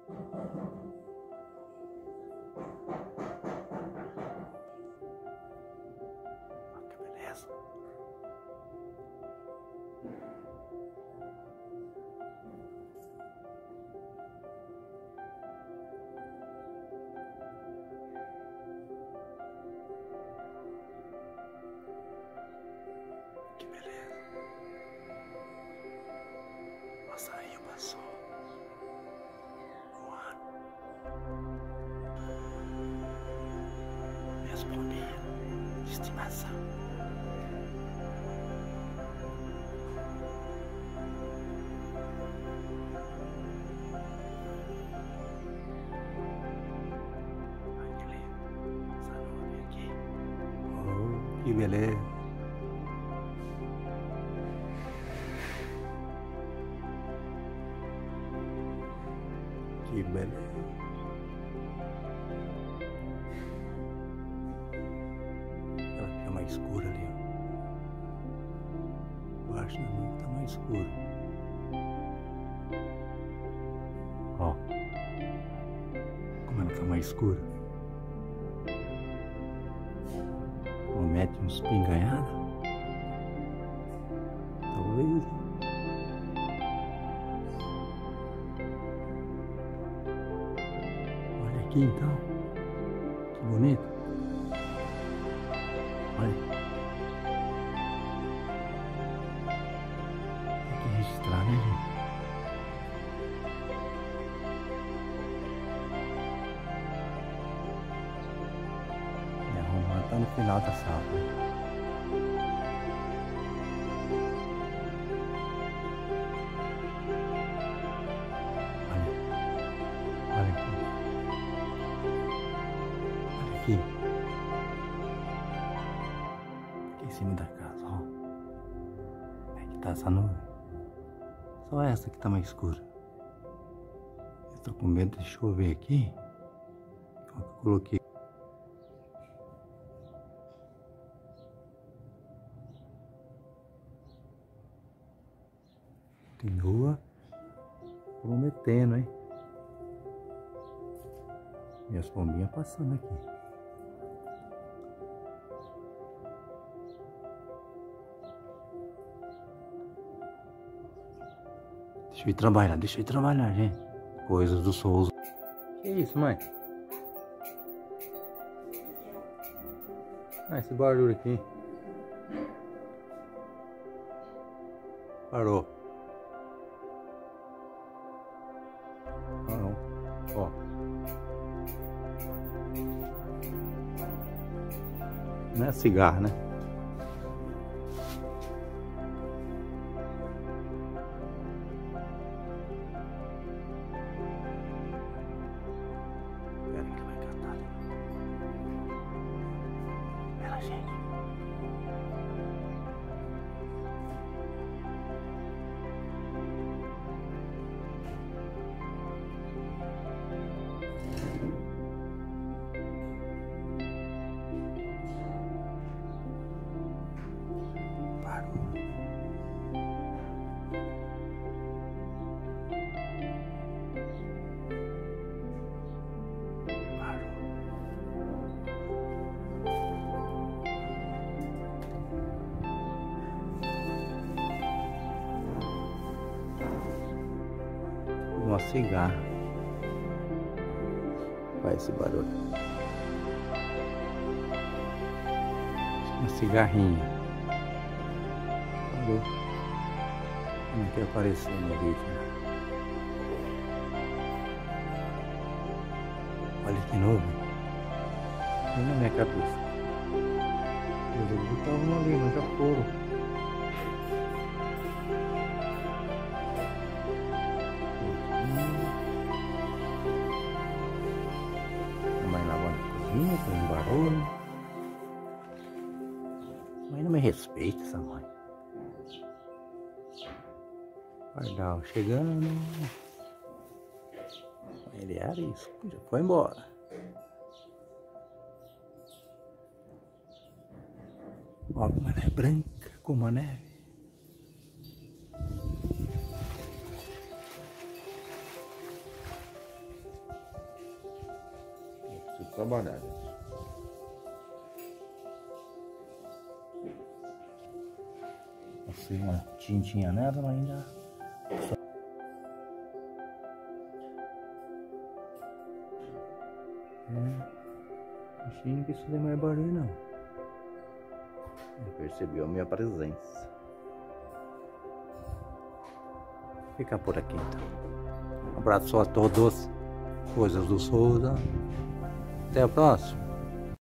Olha que beleza. Que beleza. O passarinho passou voando. Minhas pombinhas de estimação. Olha que lindo. Essa nuvem aqui. Oh, que beleza. Que beleza. Ela tá mais escura ali, ó. Baixo da nuvem tá mais escuro. Ó. Como ela tá mais escura. Promete uns pinganhados. Talvez. Aqui então, que bonito. Olha, tem que registrar, né, gente? Me arrumar tá no final da sala. Olha aqui. Aqui em cima da casa, ó. Como é que tá essa nuvem? Só essa que tá mais escura. Eu tô com medo de chover aqui. Ó, eu coloquei. Tem lua prometendo, hein? Minhas pombinhas passando aqui. Deixa eu ir trabalhar, gente. Coisas do Souza. Que isso, mãe? Ah, esse barulho aqui. Parou. Ah, não. Ó. Não é cigarro, né? Gente. Parou. Uma cigarra faz esse barulho. Uma cigarrinha. Parou. Não quer aparecer no vídeo. Olha que nuvem. Vem na minha cabeça. Eu estavam ali, mas já foram. Tem um barulho. Mãe não me respeita, essa mãe. Pardal chegando. Ele era isso, já foi embora. Ó, como ela é branca como a neve. trabalhar, gente. Passei uma tintinha nela, mas ainda. Achei que isso não é mais barulho, não. Ele percebeu a minha presença. Fica por aqui então. Um abraço a todos. Coisas do Souza. Até a próxima.